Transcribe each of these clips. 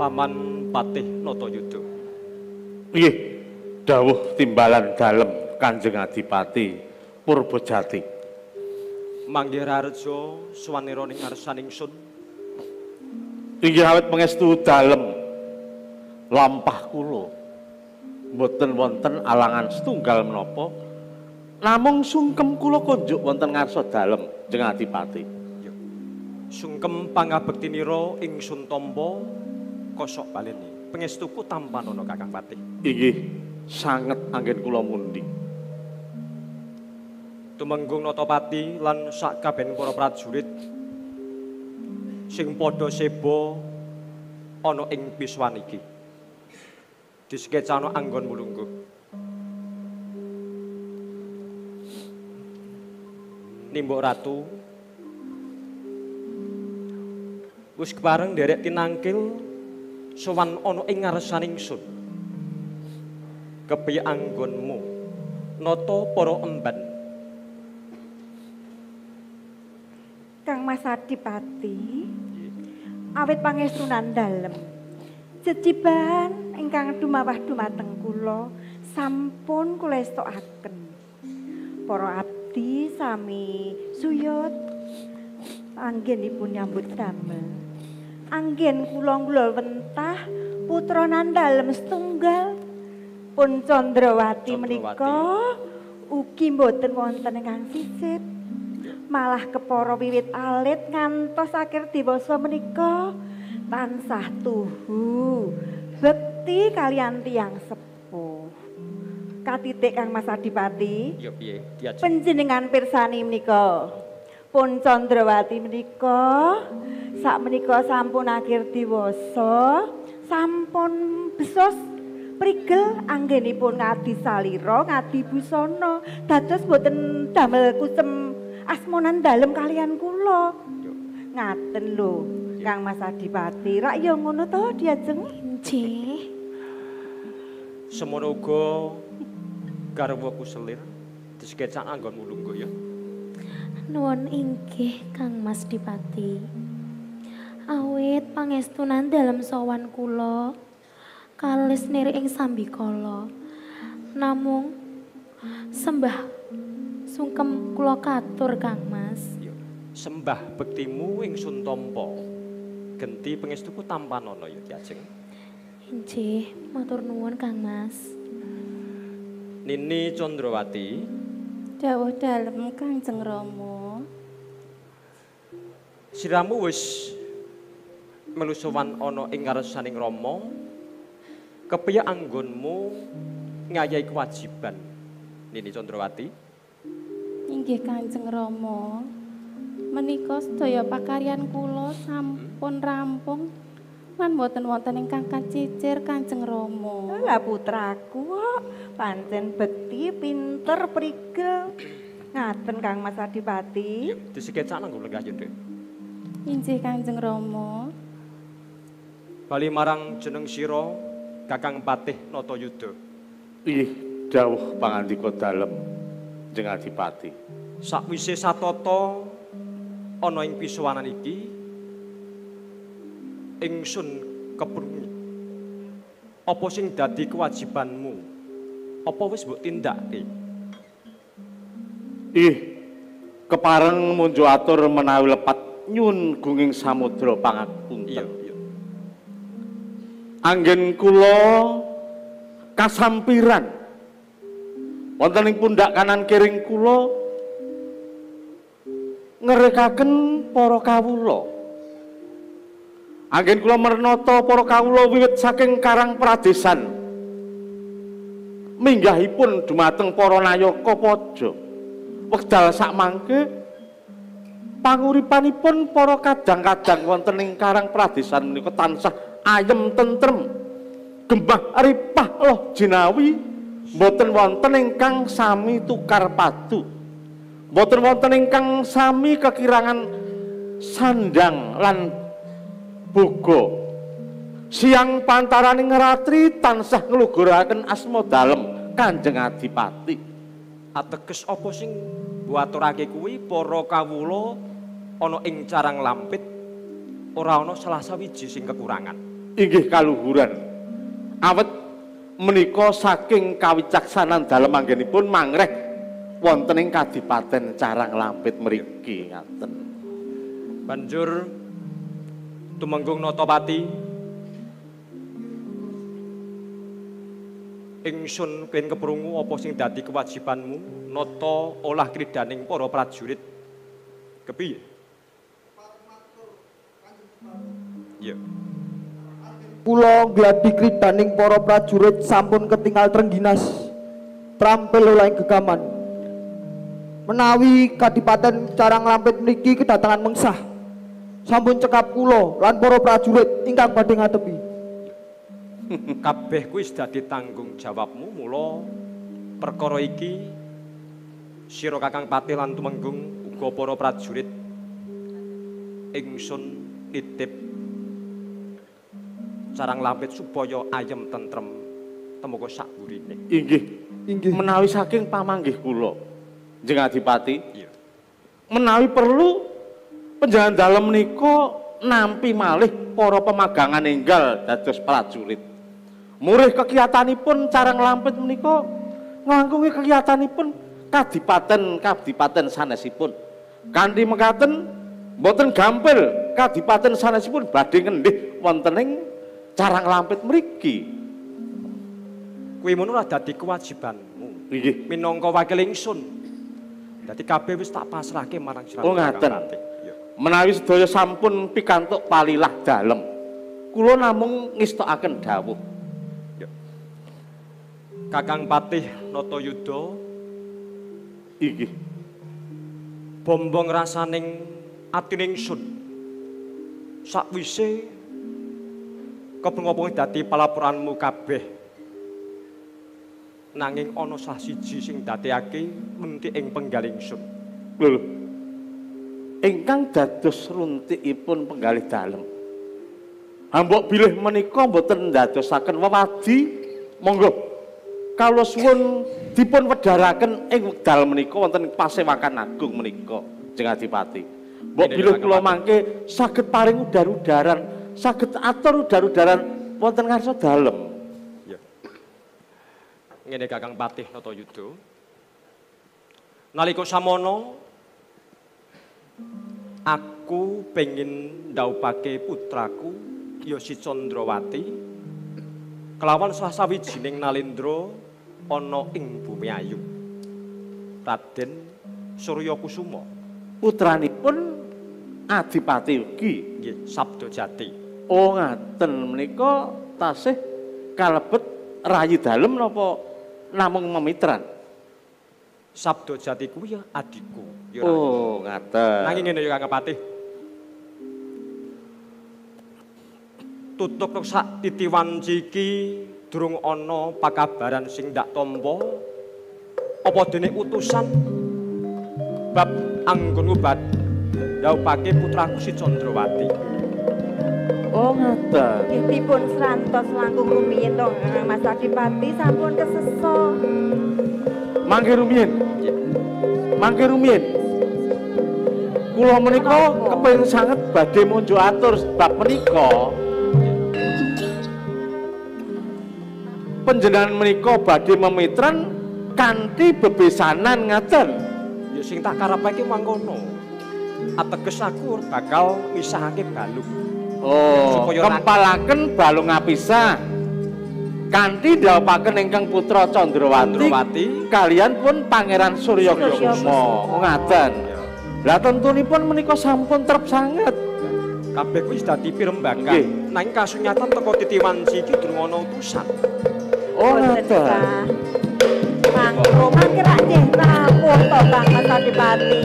Paman Patih Natayuda. Nggih, dawuh timbalan dalem Kanjeng Adipati Purbajati. Manggih rareja swanira ning ngarsaning sun. Inggih awit pangestu dalem lampah kula. Mboten wonten alangan setunggal menapa. Namung sungkem kula konjuk wonten ngarsa dalem Kanjeng Adipati. Sungkem pangabektinira ingsun tampa kosok baleni. Pangestuku tampanana Kakang Patih. Inggih, sanget anggen kula mundi. Tumenggung Natapati lan sak kabèn para prajurit sing padha seba ana ing piswan iki. Disekecana anggon mulungguh. Nimbuk Ratu wis kepareng nderek tinangkil sowan ana ing ngarsaning sun. Kepiye anggonmu nata para emban. Kang Mas Adipati, awit pangestunan dalem, jejiban ingkang dumawah dumateng kula sampun kula estokaken. Para abdi sami suyut anggenipun nyambut damel. Anggen kula wentah putra nandalem setunggal pun Candrawati menika ugi mboten wonten ingkang sisip. Malah kepara wiwit alit ngantos akhir dewasa menika tansah tuhu bekti kalian tiyang sepuh. Katitik Kang Mas Adipati. Ya piye? Diajeng. Panjenengan pirsani menika pun Candrawati menika sakmenika sampun akhir dewasa, sampun besos prigel anggenipun ngadi salira, ngadi busana, dados boten damel kusem asmonan dalem kalian kula. Ngaten lho, Kang Mas Adipati. Rak ya ngono to diajeng? Nggih. Semono uga garwaku selir disekecak anggon mulungguh ya. Nuwun inggih Kang Mas Dipati. Awit pangestunan dalem sowan kula kalis niri ing sambikala. Namung sembah sungkem kula katur Kang Mas. Sembah bektimu ingsun tampa. Genti pangestuku tampanana ya diajeng. Inggih, matur nuwun Kang Mas. Nini Candrawati, dawuh dalem Kanjeng Rama. siramu wis melu sowan ana ing ngarsaning Rama. Kepiye anggonmu ngayahi kewajiban Nini Candrawati? Inggih Kanjeng Rama. Menika sedaya pakaryan kula sampun rampung lan boten wonten ingkang kacicir Kanjeng Rama. Lah putraku kok pancen bekti, pinter, prigel. Ngaten Kang Mas Adipati. Disekecak nang lenggah ya, Nduk. Inggih Kanjeng Rama. Bali marang jeneng sira Kakang Patih Natayuda. Inggih, dawuh pangandika dalem Kanjeng Adipati. Sakwise satata ana ing piswanan iki ingsun keprungi. Apa sing dadi kewajibanmu? Apa wis mbok tindake? Kepareng munjo atur menawi lepat nyun gunging samudra pangapunten. Iya. Anggen kula kasampiran wonten ing pundak kanan kiring kula ngerekaken para kawula. Anggen kula mernata para kawula wiwit saking Karang Pradesan minggahipun dumateng para nayaka paja. Wekdal sakmangke panguripanipun para kadang-kadang wonten ing Karang Pradesan menika tansah ayem tentrem, gembah ripah loh jinawi, mboten wonten ingkang sami tukar padu, mboten wonten ingkang sami kekirangan sandang lan boga. Siang pantaraning ratri tansah ngluguraken asma dalem Kanjeng Adipati. Ateges apa sing mbuaturake kuwi para kawula ana ing carang lampit ora ana salah sawiji sing kekurangan. Inggih kaluhuran. Awet menika saking kawicaksanan dalem anggenipun mangreh wonten ing Kadipaten Carang Lampit mriki ngaten. Banjur tumenggung Natapati ingsun kenging keprungu apa sing dadi kewajibanmu nata olah kridaning para prajurit. Kepiye? Ya. Kula gladi kridaning para prajurit sampun ketingal trengginas trampil oleh gegaman. Menawi Kadipaten Carang Lampit mriki kedatangan mengsah sampun cekap kula lan para prajurit ingkang badhe ngadepi. Kabeh kuwi wis dadi tanggung jawabmu, mula perkara iki sira Kakang Patih lan tumenggung uga para prajurit ingsun nitip Carang Lampit supaya ayem tentrem temuga sakburine. Inggih. Menawi saking pamanggih kula, Njeng Adipati. Iya. Menawi perlu panjenengan dalem menika nampi malih para pemagangan enggal dados prajurit. Murih kegiatanipun Carang Lampit menika nglangkungi kegiatanipun kadipaten sanesipun. Kanthi mekaten boten gampil kadipaten sanesipun badhe ngendhih wonten ing Carang Lampit mriki. Kuwi mono ora dadi kewajibanmu. Nggih. Minangka wakil ingsun. Dadi kabeh wis tak pasrahke marang sira. Oh ngaten. Menawi sedaya sampun pikantuk palilah dalem, kula namung ngestokaken dawuh. Kakang Patih Natayuda Inggih. bombong rasaning atine ingsun sakwise kepengopo dadi palaporanmu kabeh nanging ana sah siji sing dadekake menti ing penggal ingsun. Lho. Ingkang dados runtikipun penggalih dalem. Mbok bilih menika mboten ndadosaken wewadi, monggo kula suwun dipun wedharaken ing wekdal menika wonten pasewakan agung menika, Jeng Adipati. Mbok bilih kula mangke saged paring udar-udaran, saged atur udar-udaran wonten ngarsa dalem. Ya. Ngene Kakang Patih Natayuda. Nalika samono aku pengin ndhaupake putraku ya si Candrawati kelawan salah sawijining nalendra ana ing bumi ayu. Raden Suryakusuma. Putranipun Adipati ugi Nggih, Sabdajati. Oh ngaten menika tasih kalebet rayi dalem napa namung memitran? Sabdajati kuwi ya adikku. Ya Oh ngaten. nanging ngene ya Kakang Patih. Tutuk sak titiwanci iki durung ana pakabaran sing ndak tampa apa dene utusan bab anggonku bad ndhaupake putraku si Candrawati. Oh ngaten. Nggih dipun srantos langkung rumiyin to Mas Adipati sampun kesesa. Mangke rumiyin. Mangke rumiyin. Kula menika kepengin sanget badhe munjuk atur bab menika. Panjenengan menika badhe memitran kanthi bebesanan ngaten. Ya sing tak karepake mangkono. Ateges aku bakal misahake balung. Oh, Supaya kempalaken balung apisah. Kanthi ndhawaken ingkang putra Candrawati kalian pun Pangeran Suryakusuma. Oh ngaten. Lah tentunipun menika sampun trep sanget. Kabeh kuwi wis dadi pirembagan. Nggih. Nanging kasunyatan teko titiwanci iki durung ana utusan. Oh Boten, ngaten. Kang. Mangko mangke rak nggih rampung to Kang Mas Adipati.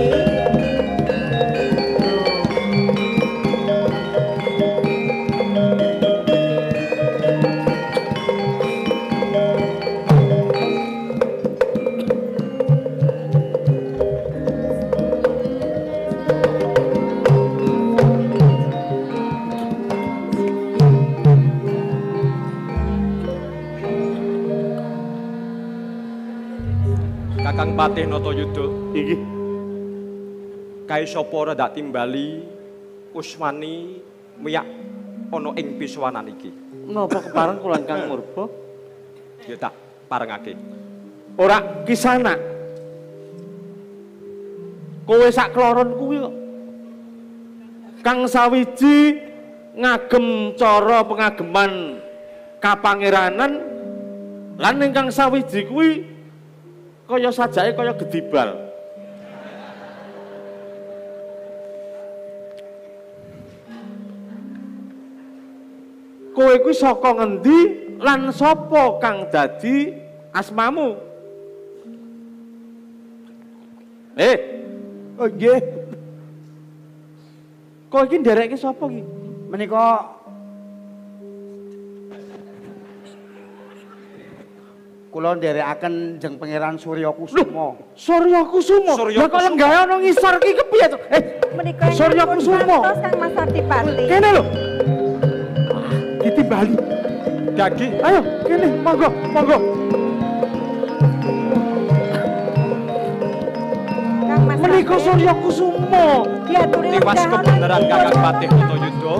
Kakang Patih Natayuda, Inggih. kae sapa ora ndak timbali Uswani miyak ana ing pisuwanan iki. Napa kepareng kula Kang Murba? Ya tak parengake. Ora Kisanak. Kowe sak kloron kuwi kok. Kang sawiji ngagem cara pengageman kapangeranan lan ingkang sawiji kuwi kaya sajake kaya gedibal. Kowe kuwi saka ngendi lan sapa kang dadi asmamu? Oh nggih. Kowe iki ndereke sapa iki? Menika kula nderekaken Jeng Pangeran Surya Kusuma. Surya Kusuma. Lah kok lenggahe ana ngisor iki kepiye to? Menika Surya Kusuma. Kang Mas Adipati. Kene lho. Ditimbali. Dagi, Ayo, kene, monggo, monggo. Kang Mas Menika Adipati. Surya Kusuma. Diaturi tiwas lenggah kebenaran ana Kakang ing Patih Notayuda.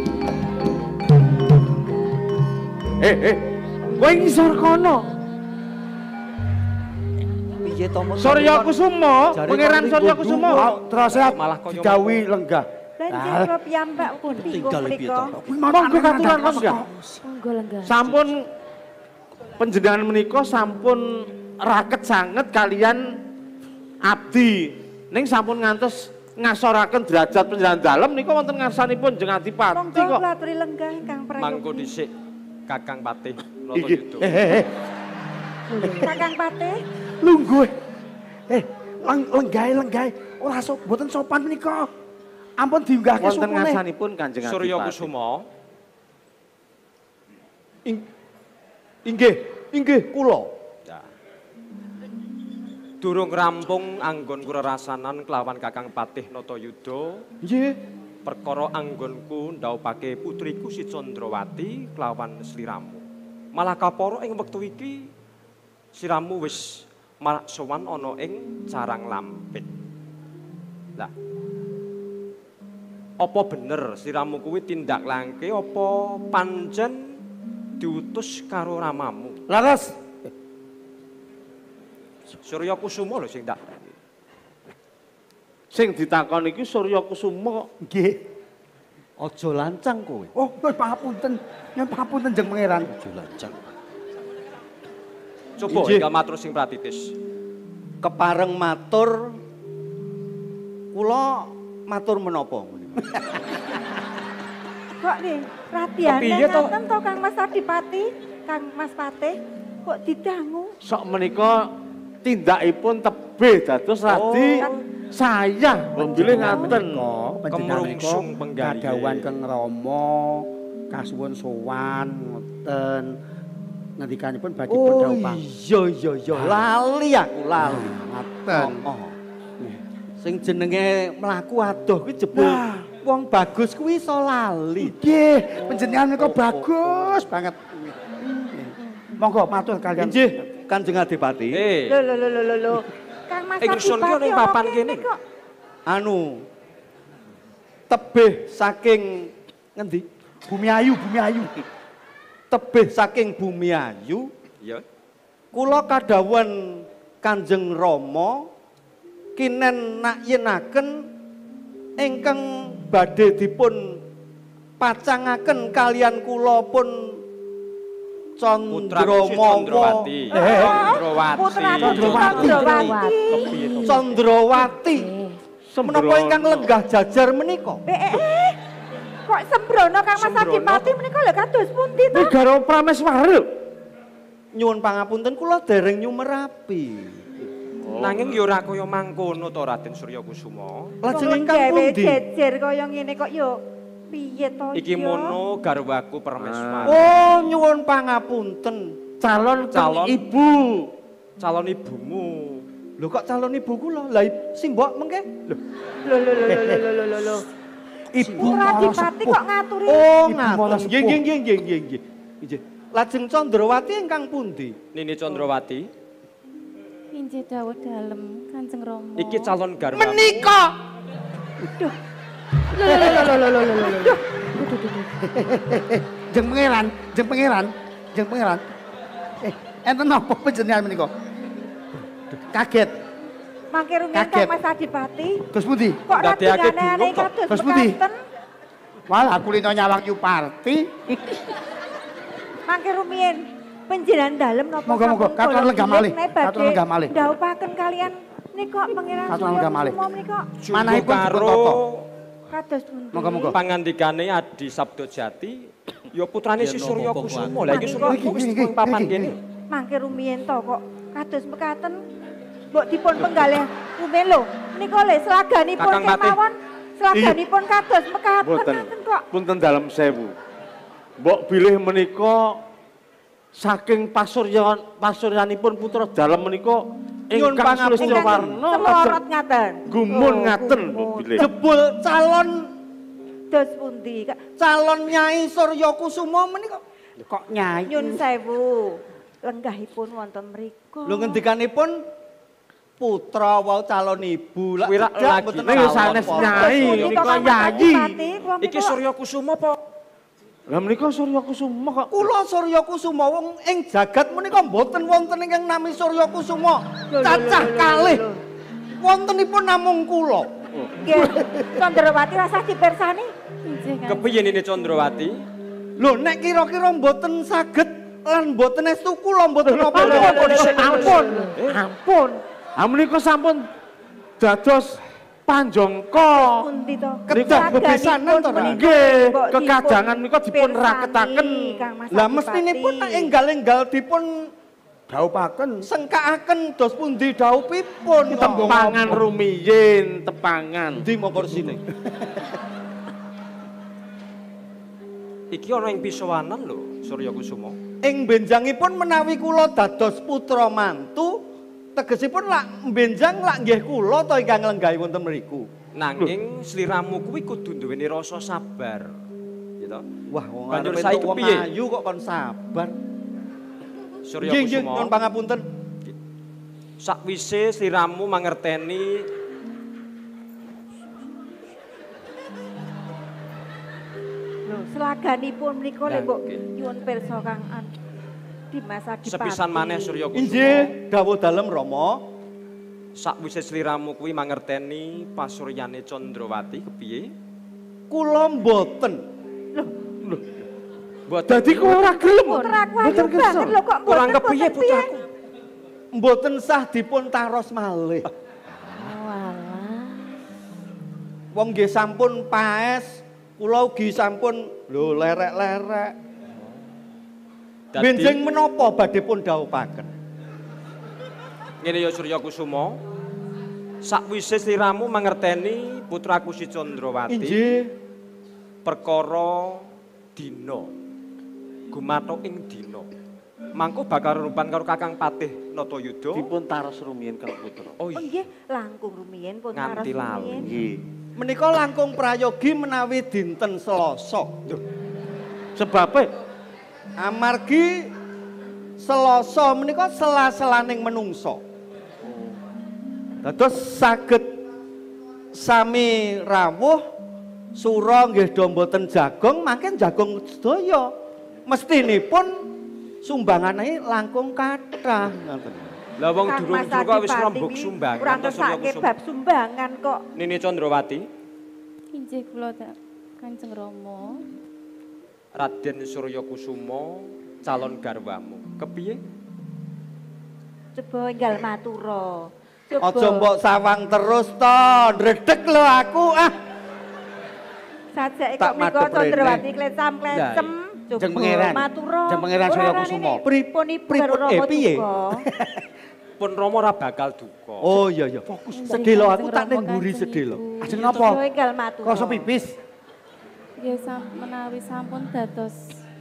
Kowe ngisor kono. piye to Mas? Surya Kusuma, Pangeran Surya Kusuma. Terus Malah kaya digawi lenggah. Lan jaga piyambak pundi Tinggal menika. Monggo katuran Mas ya. Monggo lenggah. Sampun panjenengan menika sampun raket sanget kalian abdi. Ning sampun ngantos ngasoraken derajat panjenengan dalem nika wonten ngarsanipun Jeng Adipati Monggo kok. kula aturi lenggah Kang Mangko Prayogi. dhisik Kakang Patih Iki. Notayuda. Kakang Patih. Lungguh. Lenggahe ora mboten sopan menika. Ampun diunggahke Wonten supune. ngarsanipun Kanjeng Adipati. Surya Kusuma, Inggih kula. ya. Durung rampung anggonku rerasanan kelawan Kakang Patih Notayuda. Nggih. Perkara anggonku ndhawuhake putriku si Candrawati kelawan sliramu. Malah kapara ing wektu iki sliramu wis marak sowan ana ing Carang Lampit. Lah. Apa bener sliramu kuwi tindak langke apa pancen diutus karo ramamu? Laras. Surya Kusuma lho sing tak. Sing ditakon iki Surya Kusuma kok. Nggih. Aja lancang kowe. Oh, pangapunten. Nyuwun pangapunten Jeng Pangeran. Aja lancang. Coba Injih. ingkang matur sing pratitis. Kepareng matur kula matur menapa menika? Kok nih, ratiane Kepiye to? ngaten to Kang Mas Adipati, Kang Mas Patih kok didangu. Sok menika tindakipun tebih dados radi saya bilih ngaten. Kemrungsung penggalih. Kadawan Kang Rama kasuwun sowan ngoten. Ngendikanipun badhe pun dawuh pang. Iya. Lali aku lali. Ngaten. Oh. Sing jenenge mlaku adoh kuwi jebul wong bagus kuwi iso lali. Nggih, panjenengan menika bagus banget. Monggo matur kalian. Inggih, Kanjeng Adipati. Lho. Kang Mas Ingsun ki Adipati ning apa papan kene kene. kok? Anu tebih saking ngendi? Bumi Ayu. Tebih saking Bumi Ayu, Ya. kula kadhawuhan Kanjeng Rama kinen nakyenaken ingkang badhe dipun pacangaken kalian kula pun Putraku si Candramawa. Candrawati. Candrawati. Putraku Candrawati. Kepiye to? Candrawati. Menapa ingkang lenggah jajar menika? Kok sembrono Kang Mas Sembrono. Adipati menika lho kados pundi to? Negara Prameswara lho. Nyuwun pangapunten kula dereng nyumerapi. Nanging ya ora kaya mangkono to Raden Surya Kusuma. Lajeng Wong ingkang gawe pundi? jejer kaya ngene kok yo piye to? Iki yo? mono garwaku Permeswari. Oh, nyuwun pangapunten. Calon Calon. ibu. Calon ibumu. Lho kok calon ibu kula? Lah simbok mengke? Lho. Lho. Ibu Ora Mara Adipati Sepuh. kok ngaturi. Oh, Ibu Mara ngaten. Sepuh. Nggih. Nggih. Lajeng Candrawati ingkang pundi? Nini Candrawati. Injih dawuh dalem Kanjeng Rama. Iki calon garwamu. Menika. Lho. Jeng pangeran, jeng pangeran, jeng pangeran. Enten napa panjenengan menika? Kaget. Mangke rumiyin Kaget. Kang Mas Adipati. Terus pundi? Kok Ndadekake ratingane aneh bingung kok. kados Terus pundi? mekaten? Wah, aku lino nyawang yu party. Mangke rumiyin panjenengan dalem napa Moga-moga, sampun katon kula lenggah malih, bilih katon lenggah malih. Ndhawuhaken kalian nika pangeran Katon lenggah malih. Surya menika Manahipun dipun karo tata. kados pundi? Moga-moga. pangandikane Adi Sabdo Jati ya putrane si Surya Kusuma. Lah iki Mangke Surya kok wis iki, nang papan iki. kene. Mangke rumiyin to kok kados mekaten. Mbok dipun penggalih rumiyin lho. Nika le selaganipun Kakang Patih. kemawon. Selaganipun kados mekaten Mboten. ngaten kok. Punten dalem sewu. Mbok bilih menika saking pasuryanipun putra dalem menika Nyun ingkang pangapunten. Sulistya Warna Semlorot ngaten. gumun Oh, ngaten gumun. mbok bilih. Jebul calon Dos pundi? calon Nyai Surya Kusuma menika Kok nyai? Nyun sewu. Lenggahipun wonten mriku. lho ngendikanipun putra wau calon ibu lah Wirak cedak lagi. mboten Ning calon sanes apa. nyai Pundi to, menika Kang Mas yayi. Adipati? Kula Iki menika- Surya Kusuma apa? Lah menika Surya Kusuma kok. Kula Surya Kusuma wong ing jagat menika mboten wonten ingkang nami Surya Kusuma. Cacah kalih. Wontenipun namung kula. Nggih. Candrawati rasah dipirsani. Inggih Kanjeng. Kepiye ini Candrawati? Lho nek kira-kira mboten saged lan mboten estu kula mboten napa-napa. Ampun, ampun. Ah menika sampun dados panjangka. Pundi to? Kedah bebesanan to, Ra? Nggih, kekajangan menika dipun raketaken. Lah mestinipun nek enggal-enggal dipun Dhaupaken. sengkakaken dos pundi dhawuhipun. Tepangan rumiyin, tepangan. Ndi mongko resine. Iki ana ing pisowanan lho Surya Kusuma. Ing benjangipun menawi kula dados putra mantu, tegesipun lak benjang lak nggih kula to ingkang lenggahi wonten mriku. Nanging sliramu kuwi kudu duweni rasa sabar. Gitu. Wah, wong Banjur arep saiki entuk wong piye? ayu kok kon sabar. Surya Nggih, nggih, Kusuma. nyuwun pangapunten. Sakwise sliramu mangerteni Lho, selaganipun menika lho Lah, mbok nggih. nyuwun pirsa Kang An. Dimas Adipati. sepisan maneh Surya Kusuma. Inggih, dawuh dalem Rama. Sakwise sliramu kuwi mangerteni pasuryane Candrawati kepiye? Kula mboten. Mboten Dadi kowe ora gelem. Putraku ayu banget lho kok kurang mboten kepiye boten piye? putraku? Mboten sah dipun taros malih. Walah. Wong nggih sampun paes, kula ugi sampun lho lerek-lerek. Dadi Benjing menapa badhe pun dhawuhaken? ngene ya Surya Kusuma. Sakwise sliramu mangerteni putraku si Candrawati. Inggih. Perkara dina gumathuk ing dina mangko bakal rupan karo Kakang Patih Natayuda Dipun taros rumiyin Kang Putra. oh Oh iya nggih, langkung rumiyin pun Nganti taras lali. rumiyin. Nggih. Menika langkung prayogi menawi dinten Selasa. Sebabe Amargi Selasa menika sela-selaning menungso. Dados saged sami rawuh sura nggih do mboten jagong, mangke jagong sedaya. Mestinipun sumbangane langkung kathah ngoten. lah wong Kang Mas durung kok wis Adipati rembug wi sumbangan kurang to Surya kesake Kusuma bab sumbangan kok. Nini Candrawati Inggih kula Kanjeng Rama. Raden Surya Kusuma calon garwamu kepiye Coba enggal matura. Aja mbok sawang terus to, ndredeg lho aku ah. Sajake Tak kok menika madhep rene. Candrawati klesam-klesem. Coba Jeng Pangeran. matura. Jeng Pangeran Surya Ora Kusuma. rene, Pripun ibu karo Rama piye? duka. pun Rama ora bakal duka Oh iya iya. Sedelo aku tak ning mburi sedelo. Ajeng Coba napa? enggal matura. Krasa pipis. Nggih menawi sampun dados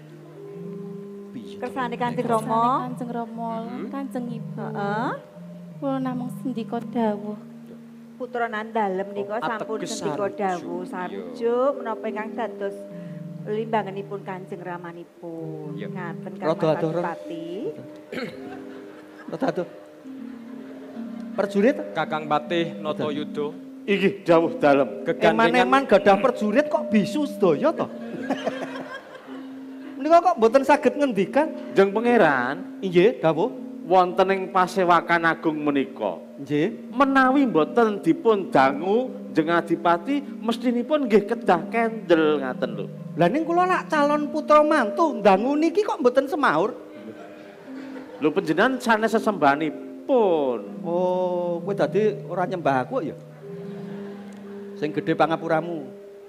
Kersane Kanjeng kersane Rama. Kanjeng Rama, Kanjeng Ibu. Heeh. Kula namung sendika dawuh. Putra Nandalem nika Oh, sampun ateges sendika sarujuk, dawuh iya. sarujuk menapa ingkang dados limbanganipun Kanjeng Ramanipun. Iya. Ngaten Kang Rada Mas adoh, Ron. Adipati. Rada Perjurit Kakang Patih Natayuda Iki dawuh dalem. Eman-eman gadah prajurit kok bisu sedaya to? Menika kok mboten saged ngendikan? Jeng pangeran, Inggih, dawuh. wonten ing pasewakan agung menika. Nggih. Menawi mboten dipun dangu Jeng Adipati mestinipun nggih kedah kendel ngaten lho. Lah ning kula lak calon putra mantu ndangu niki kok mboten semaur. Lho panjenengan sanes sesembahanipun. Oh, kowe dadi ora nyembah aku ya? Sing gedhe pangapuramu.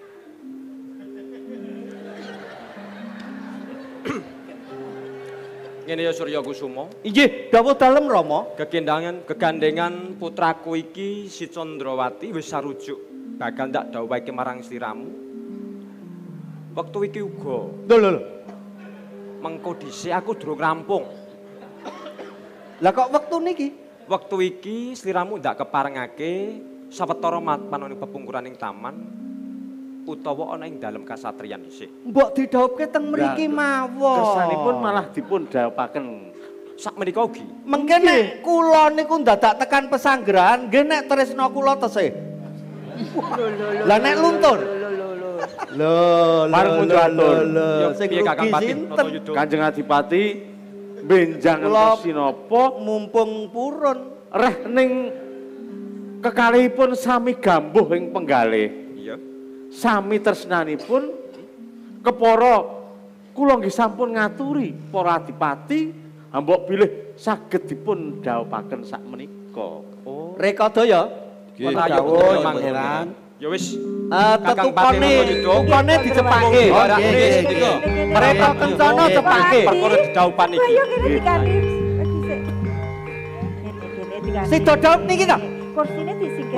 Ngene ya Surya Kusuma. Inggih, dawuh dalem Rama. Gegandengan putraku iki si Candrawati wis sarujuk bakal ndak dawuhake marang sliramu. Wektu iki uga. Lho. Mengko dhisik aku durung rampung. Lah kok wektu niki? Wektu iki sliramu ndak keparengake sawetara panoning pepungkuraning taman utawa ana ing dalem kasatriyan dhisik. Mbok didhawuhke teng mriki mawon. Kesanipun malah dipun dhawuhaken Sakmenika ugi. Mengke nek kula niku ndadak tekan pesanggerahan, nggih nek tresna kula tesih. Lah nek luntur. Lho, Marang mundur. Ya sing piye Kakang rugi Pati sinten? nata yuda. Kanjeng Adipati benjang Kula- sinapa Mumpung purun. reh ning kekalihipun sami gambuh ing penggalih. Iya. Sami tresnanipun kepara kula nggih sampun ngaturi para adipati mbok bilih saged dipun dhawuhaken sakmenika. Oh. Rekadaya. Nggih, dawuh, dawuh, Pangeran. Ya wis. Tetukane Tukane dicepake. Mereka kencana cepake. Perkara didhawuhan iki. Ayo kene diganti. Dhisik. Kene diganti. Si dodop niki ta? Kursine disingkir.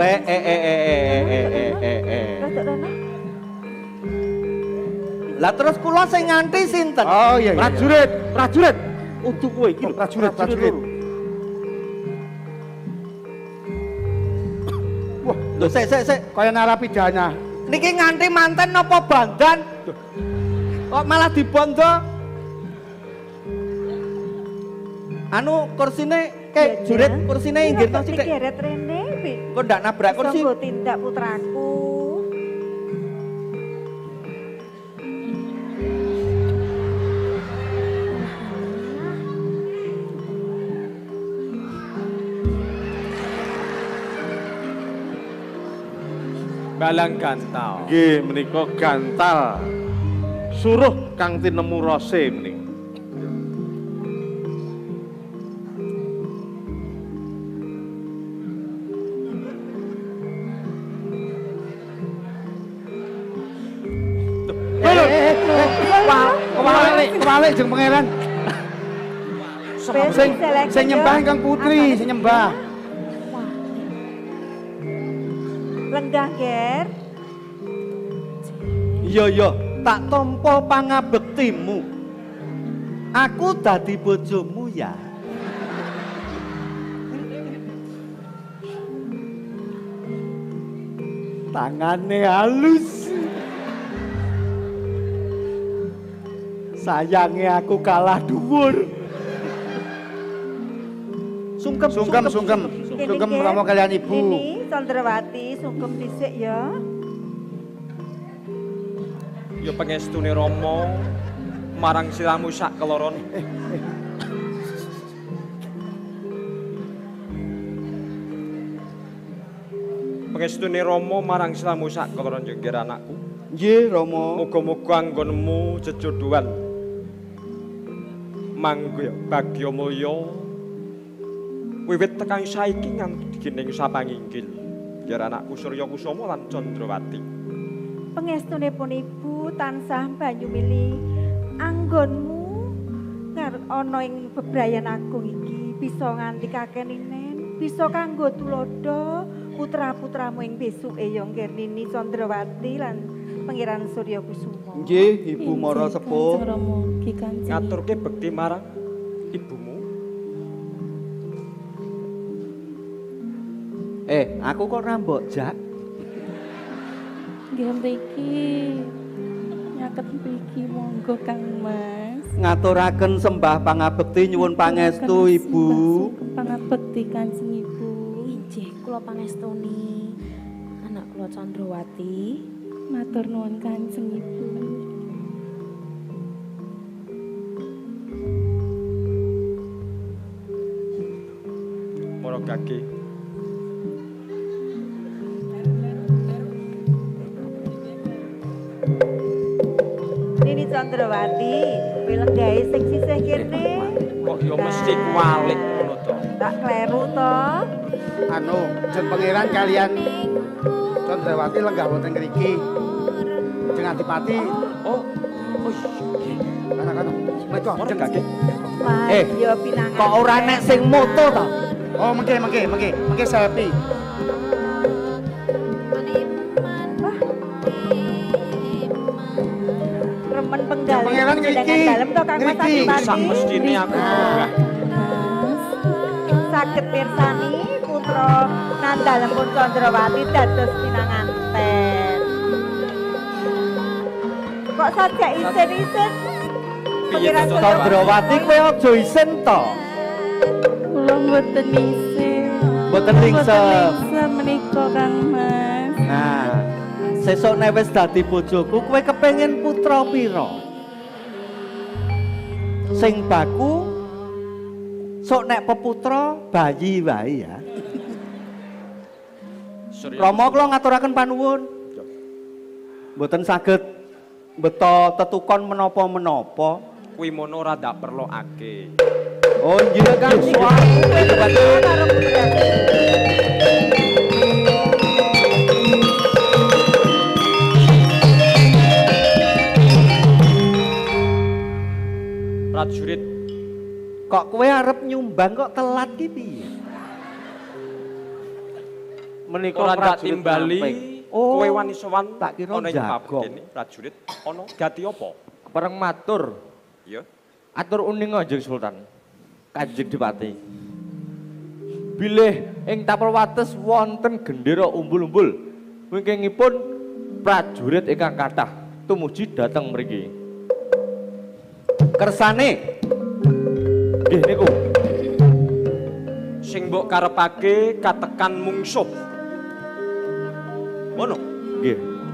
Rodok rono. Lah terus kula sing ngantri sinten? Oh iya. Prajurit untuk kowe iki lho. Prajurit. Wah, Lho sik. kaya narapidana. Niki ngantri manten napa bandan? Kok malah dibondo? Anu kursine kayak jurit kursine inggih to sithik. Digeret rene. Kok ndak nabrak kursi? Sanggo tindak putraku. Balang gantal. Nggih menika gantal. Suruh kang tinemu rose menika. Kewalik jeng pangeran. Sing nyembah Kang Putri, sing nyembah. Lenggah ger. Iya, tak tampa pangabektimu. Aku dadi bojomu ya. Tangane halus. Sayange aku kalah dhuwur. Sungkem. Sungkem ramo kalian ibu. Ini Candrawati sungkem dhisik ya. Ya pangestune Rama marang sliramu sak keloron. Pangestune Rama marang sliramu sak keloron jenggir anakku. Nggih, Rama. Muga-muga anggonmu jejodohan. Mangga bagya mulya. Wiwit tekan saiki nganti digening sapanginggil. Jenggir anakku Surya Kusuma lan Candrawati. Pangestunipun ibu tansah banyu mili anggonmu ana ing bebrayan agung iki bisa nganti kakeninen, bisa kanggo tulodo putra-putramu ing besuke ya Nggernini Candrawati lan Pangeran Surya Kusuma. Nggih, Ibu Mara Sepuh. Kanjeng Rama, Ki Kanjeng. Ngaturke bekti marang ibumu. Aku kok rambok jak. Nggih mriki. Nyaket mriki monggo Kang Mas. Ngaturaken sembah pangabekti nyuwun pangestu Ibu. Pangabekti Kanjeng Ibu. Injih kula pangestuni. anak kula Candrawati. Matur nuwun Kanjeng Ibu. Para kaki. Nini Candrawati, pilenggahe sing sisih kene. Kok ya mesti kualik ngono to. Tak kleru to. Anu, Jeng Pangeran kalian Candrawati lenggah wonten ngriki. Jeng Adipati. Oh iya. Kana menika Para Jeng kaki. Mas yo pinangan. Kok ora nek sing moto ta? Oh, mengke sepi. Remen penggal. Pangeran ngriki. Dalem to Kang Mas Ngriki. Adipati. Sak mestine aku munggah. Saged pirsani putra Nandalempun Candrawati dados pinanganten. Kok saja isin-isin? Piye to Candrawati kowe aja isen to. Kula mboten isin. Mboten lingsem. Menika Kang Mas. Nah, sesuk nek wis dadi bojoku kowe kepengin putra pira? Sing baku sok nek peputra bayi wae ya. Rama kula ngaturaken panuwun. Mboten saged beto tetukon menapa-menapa. Kuwi mono ora ndak perlokake. Oh iya Kang. Prajurit, Kok kowe arep nyumbang kok telat ki piye? Menika ora ndak prajurit timbali. ramping. Kowe wani sowan tak kira ana ing jagong. pabrik kene, prajurit ana gati apa? Perang matur. Ya. Atur uning Kanjeng Sultan. Kanjeng Dipati. Bilih ing tapel wates wonten gendera umbul-umbul. Wingkingipun prajurit ingkang kathah tumuju dhateng mriki. Kersane Nggih niku. Sing mbok karepake katekan mungsuh. Ngono. Nggih.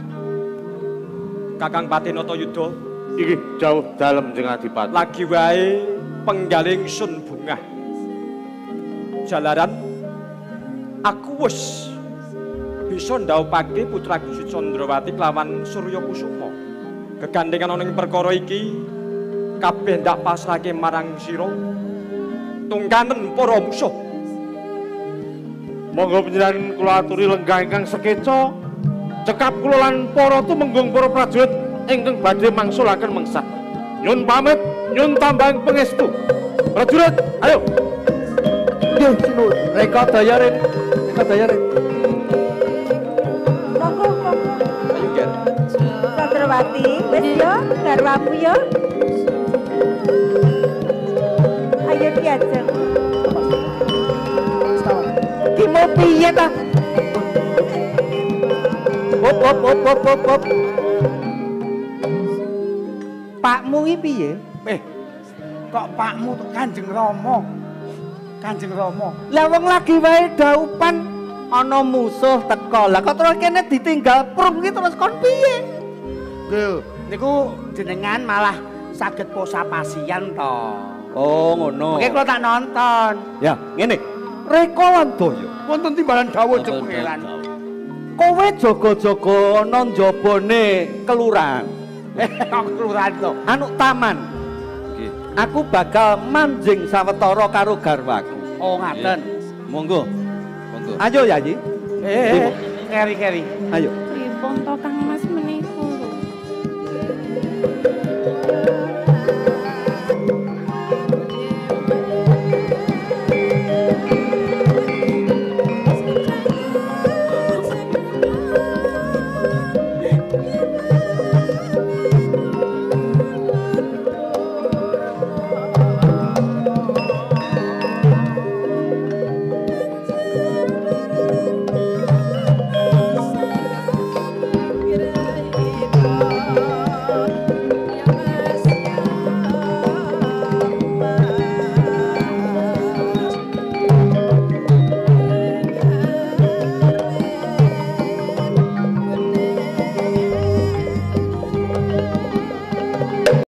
Kakang Patinata Yudha Iki jauh dalem Jeng Adipati. lagi wae penggaling sun bungah. Jalaran aku wis bisa ndhawuhake putraku si Candrawati kelawan Surya Kusuma. Gegandengan ana ing perkara iki kabeh ndak pasrahke marang sira. Tungkanen para musuh. Monggo panjenengan kula aturi lenggah ingkang sekeca cekap kula lan para tumenggung para prajurit ingkang badhe mangsulaken mengsah. Nyun pamit, nyun tambang pangestu. Prajurit, ayo. nggih sinul. Reka daya Rin. Monggo, monggo. Ayo Ger. Candrawati, wis yo garwamu yo. Ayo diajeng. Ki mau piye ta? Hop. Pakmu iki piye? Kok pakmu tuh Kanjeng Rama? Kanjeng Rama. Lah wong lagi wae daupan ana musuh teka. Lah kok terus kene ditinggal prung iki terus kon piye? Lho, niku jenengan malah saged posa pasian to. Oh ngono. Mengke kula tak nonton. Ya, ngene. Reka lan daya. Wonten timbalan dawuh Jeng Pangeran. Kowe jaga-jaga ana njabane kelurahan. Kok kelurahan to? Anu taman. Aku bakal manjing sawetara karo garwaku. Oh, ngaten. Monggo. Ayo Yayi. Keri-keri. Ayo. Pripun to Kang Mas?